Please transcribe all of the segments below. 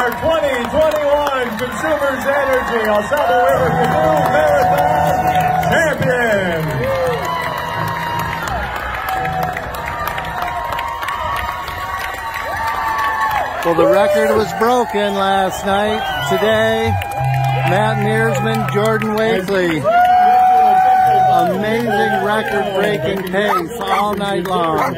our 2021 Consumers Energy AuSable River Canoe Marathon champion. Well, the record was broken last night. Today, Meersman and Joden Wakeley. Amazing record-breaking pace all night long.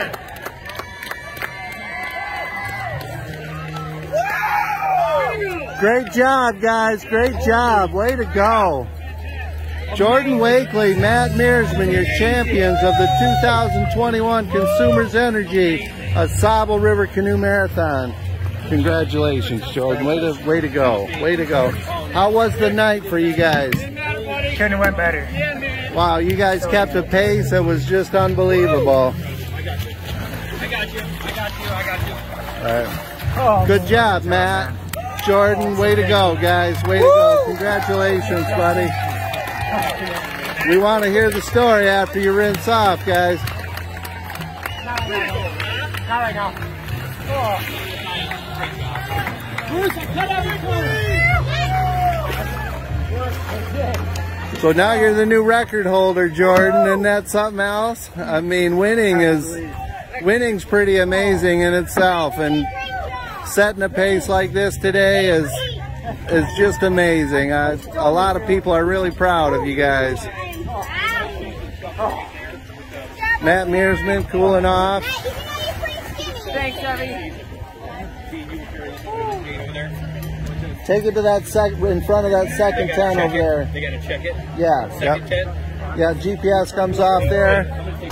Great job, guys. Great job. Way to go. Joden Wakeley, Meersman, your champions of the 2021 Consumers Energy AuSable River Canoe Marathon. Congratulations, Joden. Way to go. Way to go. How was the night for you guys? Couldn't have went better. Wow, you guys kept a pace that was just unbelievable. I got you. All right. Good job, Matt. Joden, way to go, guys. Way to go. Congratulations, buddy. We want to hear the story after you rinse off, guys. Not right now. So now you're the new record holder, Joden, and that's something else. I mean, winning's pretty amazing in itself, and setting a pace like this today is just amazing. A lot of people are really proud of you guys. Matt Meersman cooling off. Thanks, Abby. Take it to that in front of that second tent over there. They gotta check it. Yeah. Second tent. Yeah, GPS comes off there.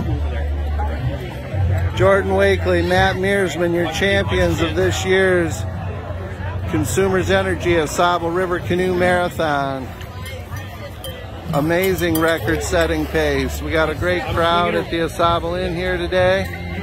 Joden Wakeley, Matt Meersman, your champions of this year's Consumers Energy AuSable River Canoe Marathon. Amazing record-setting pace. We got a great crowd at the AuSable Inn here today.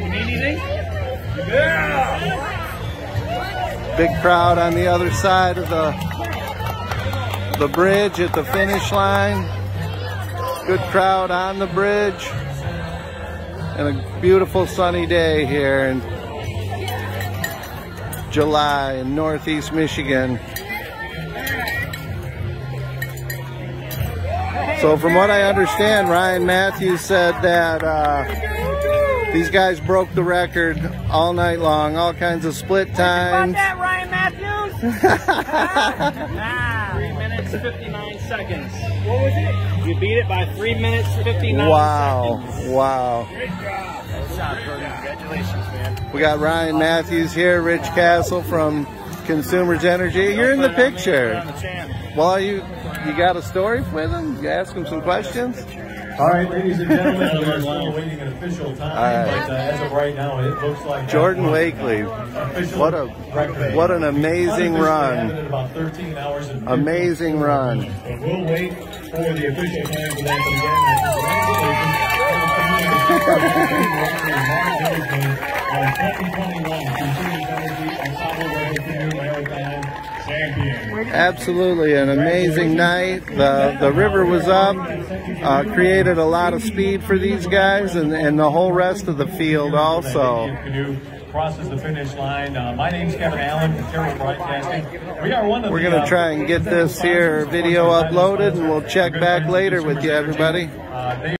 Big crowd on the other side of the bridge at the finish line. Good crowd on the bridge. And a beautiful sunny day here in July in Northeast Michigan. So from what I understand, Ryan Matthews said that these guys broke the record all night long, all kinds of split times. That, Ryan Matthews? 3 minutes, 59 seconds. What was it? You beat it by 3 minutes, 59 seconds. Wow. Great job. Good job, Jordan. Congratulations, man. We got Ryan Matthews here, Rich Castle from Consumers Energy. You're in the picture. Well, you got a story with him? You ask him some questions? All right, ladies and gentlemen, we're still awaiting an official time, but as of right now, it looks like Joden Wakeley, what an amazing run! About 13 hours and amazing run! But we'll wait for the official time for that. Again, 2021 Consumers Energy AuSable River Canoe Marathon champion. Absolutely, an amazing night. The river was up, created a lot of speed for these guys, and the whole rest of the field also. Canoe crosses the finish line. My name's Kevin Allen from Terrell Broadcasting. We're going to try and get this here video uploaded, and we'll check back later with you, everybody.